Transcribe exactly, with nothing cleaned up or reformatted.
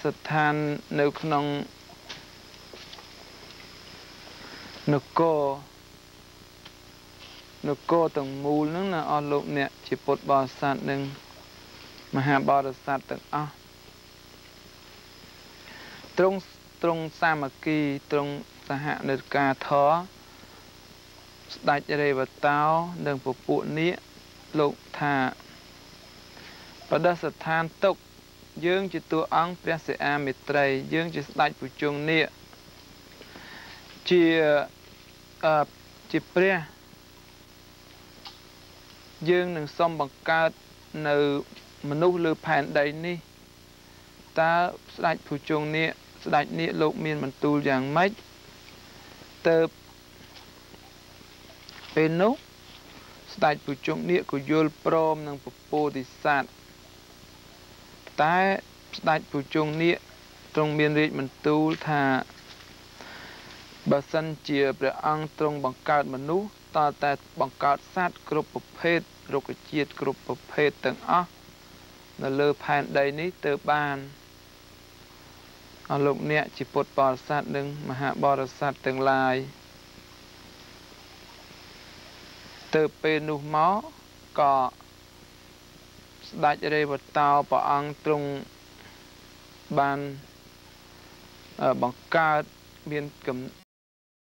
ស្ថាននៅក្នុងនគរនគរទាំងមូលហ្នឹងណាអស់លោកអ្នកជាពុទ្ធបរិស័ទនិងមហាបរិស័ទទាំងអស់ទ្រង់ទ្រង់សាមគ្គីទ្រង់សហនិកាធរស្ដេចរេវតោនិងពពួកនាគលោកថាបដិស្ថានទុកយើងជាតួអង្គព្រះសិអាមេត្រីយើងជាស្ដេចពុជង្គនាគជាអឺជាព្រះយើងនឹងសូមបង្កើតនៅមនុស្សលើផែនដីនេះតើស្ដេចពុជង្គនាគស្ដេចនាគលោកមានបន្ទូលយ៉ាងម៉េចទៅពេលនោះស្ដេចពុជង្គនាគក៏យល់ព្រមនឹងពពោធិសត្វតែស្ដេចពុជង្គនាគទ្រង់មានរាជបន្ទូលថាបើសិនជាព្រះអង្គទ្រង់បង្កើតមនុស្សតើតែបង្កើតសត្វគ្រប់ប្រភេទរុក្ខជាតិគ្រប់ប្រភេទទាំងអស់នៅលើផែនដីនេះទើបបានអស់លោកអ្នកជាពុទ្ធបរិស័ទនិងមហាបរិស័ទទាំងឡាយទៅពេលនោះមកក៏ស្ដេចរេវតោព្រះអង្គទ្រង់បានបង្កើតមាន